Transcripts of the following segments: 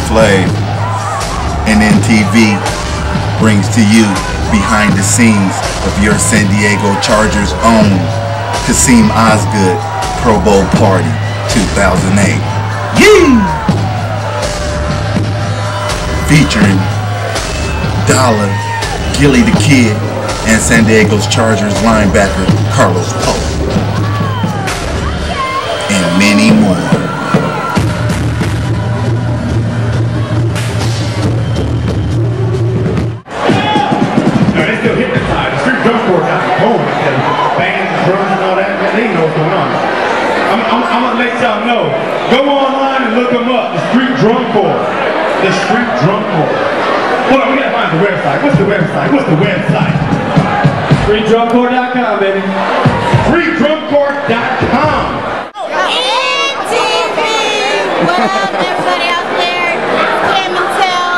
Flav, and NTV brings to you behind the scenes of your San Diego Chargers own Kasim Osgood Pro Bowl Party 2008. Yee! Featuring Dollar, Gilly the Kid, and San Diego's Chargers linebacker Carlos Pope, and many more. I'm gonna let y'all know. Go online and look them up. The Street Drum Corps. The Street Drum Corps. Hold on, we gotta find the website. What's the website? What's the website? StreetDrumCorps.com, baby. StreetDrumCorps.com. NTV! What up, everybody out there? Cam and Tell.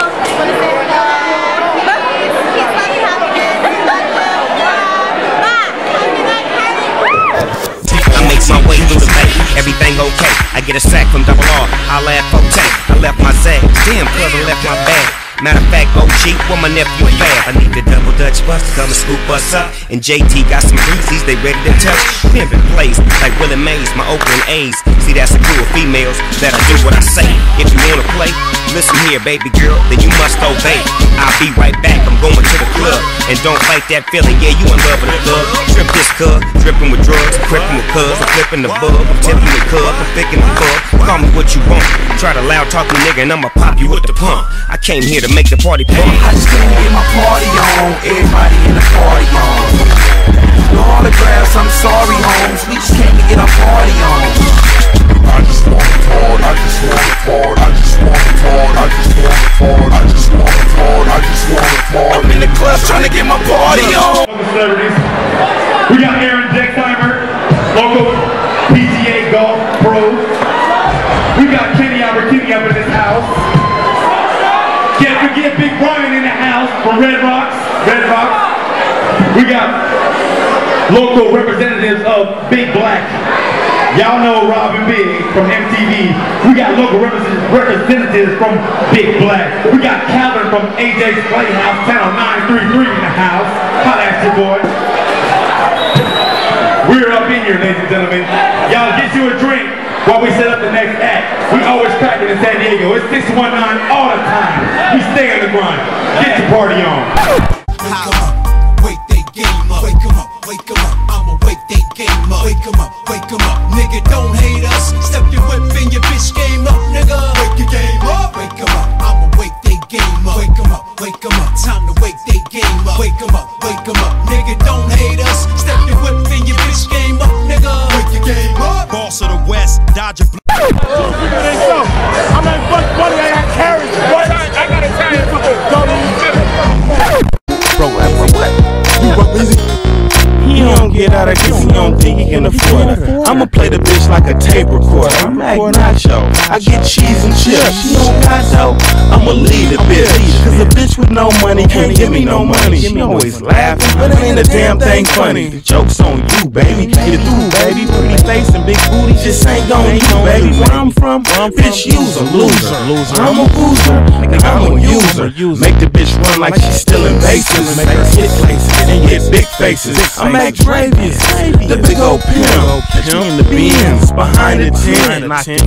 I make my way through the bay, everything okay. I get a sack from Double R, holla at Forte. I left my zag, damn cuz I left my bag. Matter of fact, OG, where my nephew Fab. I need the double Dutch bus to come and scoop us up. And JT got some breezies, they ready to touch. Pimpin' plays like Willie Mays, my Oakland A's. See, that's a crew of females that I do what I say. If you wanna play, listen here, baby girl, then you must obey. I'll be right back, I'm going to the club. And don't fight that feeling, yeah, you in love with a thug. Trip this cub, drippin' with drugs, crippin' with cuz. I'm flippin' the bug, I'm tippin' the cub, I'm pickin' the bug. Call me what you want. Try to loud talk me, nigga, and I'ma pop you with the pump. I came here to make the party pump. I just came to get my party on. Everybody in the party on. No autographs, I'm sorry, homes. We just came to get our party on. I just want to part, I just want to part, I just want to part, I just want to part, I just want to part, I just want to part. I'm in the club trying to get my party on. Celebrities. We got Aaron Dexheimer, local PGA golf pros. We got Kenny Albertini up in this house. Can't forget Big Brian in the house from Red Rocks. Red Rocks. We got local representatives of Big Black. Y'all know Robin Big from MTV. We got local representatives from Big Black. We got Calvin from AJ's Playhouse, Channel 933 in the house. Holla at your boy. We're up in here, ladies and gentlemen. Y'all get you a drink while we set up the next act. We always crack it in San Diego. It's 619 all the time. We stay on the grind. Get your party on. Wake 'em up, wake they game up. Wake 'em up, wake 'em up. I'ma wake they game up. Wake 'em up, wake 'em up. Nigga, don't hate us. Step your whip and your bitch game up, nigga. Wake your game up. Wake 'em up, I'ma wake they game up. Wake 'em up, wake 'em up. Time to wake they game up. Wake 'em up, wake 'em up. Nigga, don't hate us. Step your whip and your bitch game up, nigga. Wake your game up. Boss of the West, Dodger. I'm like Buck Bunny, I got carriage. I gotta tell you something. Bro, what? You what, busy? He don't get out of cause he don't think he can afford it. I'ma play the bitch like a tape recorder. I'm Mac Nacho. I get cheese and chips. She don't got dough. I'ma lead the bitch. Cause a bitch with no money can't give me no money. She always laughing, but it ain't a damn thing funny. The joke's on you, baby. Get it through, baby. Pretty face and big booty just ain't gon' need you, baby. Where I'm from, bitch, you's a loser. I'm a boozer, nigga, I'm a user. Make the bitch run like she's stealing bases. Make her hit places and hit big faces. I'm Max Dravius, the big old pimp. Catch me in the Benz, behind the tent.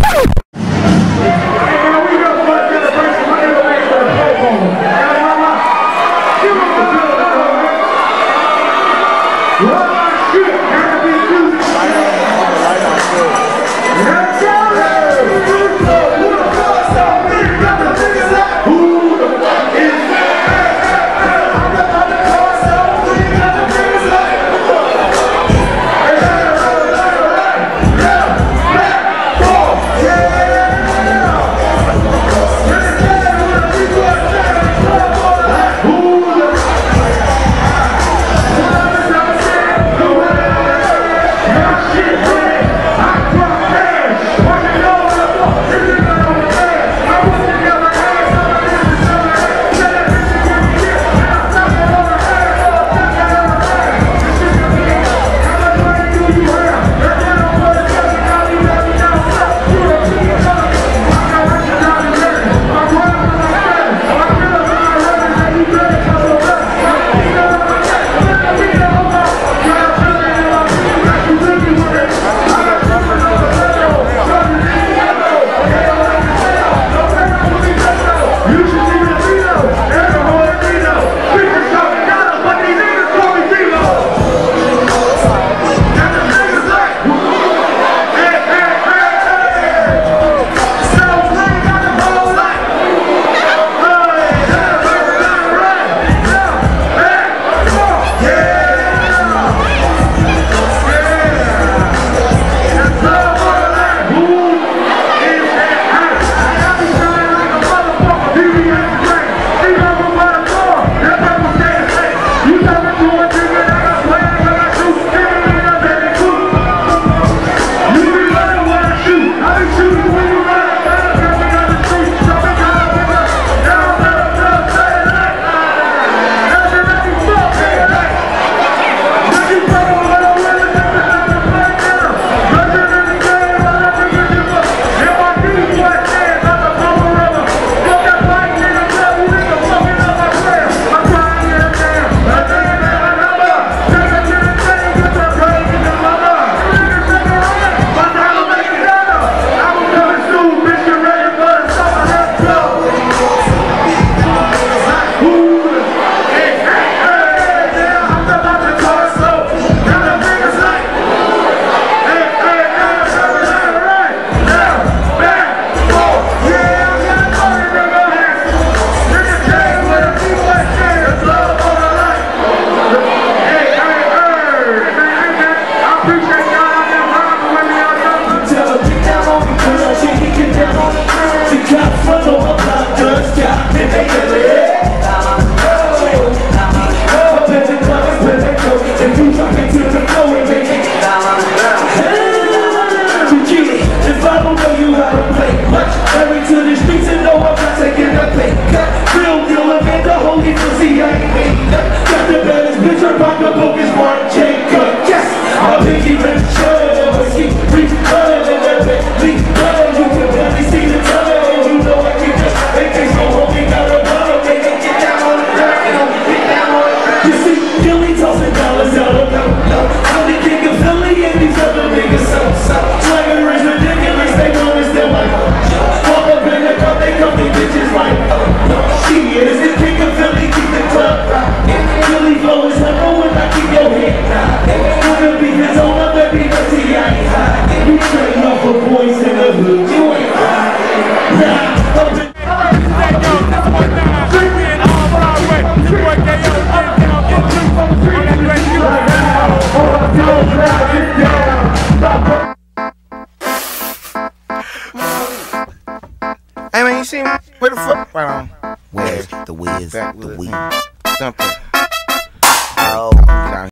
Hey man, you see me? Where the fuck? Right on. Where's the whiz? Back with The weed. Dump it. Oh.